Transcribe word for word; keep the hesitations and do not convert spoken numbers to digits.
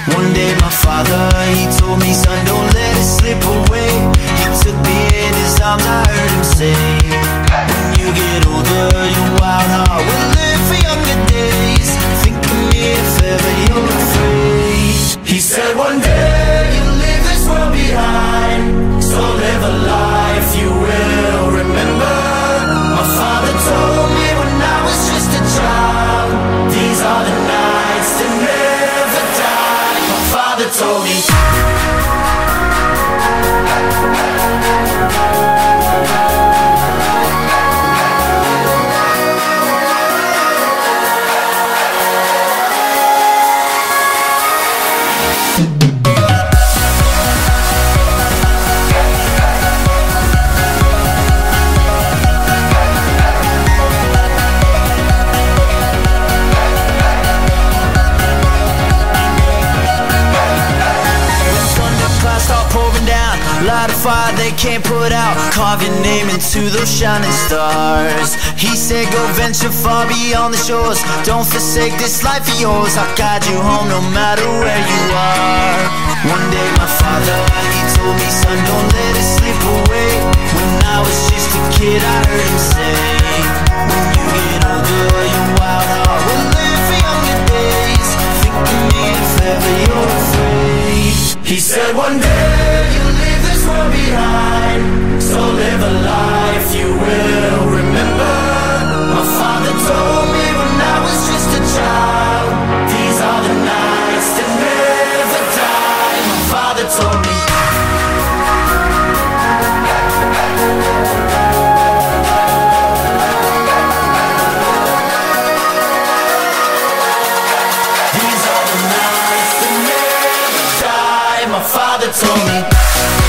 One day my father, he told me, son, don't let it slip away. He took me in his arms, I heard him say, when you get older, your wild heart will live for younger days. Think of me if ever you're afraid. He said one day you'll leave this world behind, so live a life you will remember. My father told me when I was just a child, these are the nights that never die. My father told me. Light a fire they can't put out, carve your name into those shining stars. He said go venture far beyond the shores, don't forsake this life of yours. I'll guide you home no matter where you are. One day my father, he told me, son, don't let it slip away. When I was just a kid I heard him say, when you get older your wild heart will live for younger days. Think of me if ever you're afraid. He said one day you'll leave this world behind, so live a life you will remember. My father told me when I was just a child, these are the nights that never die. My father told me. These are the nights that never die. My father told me.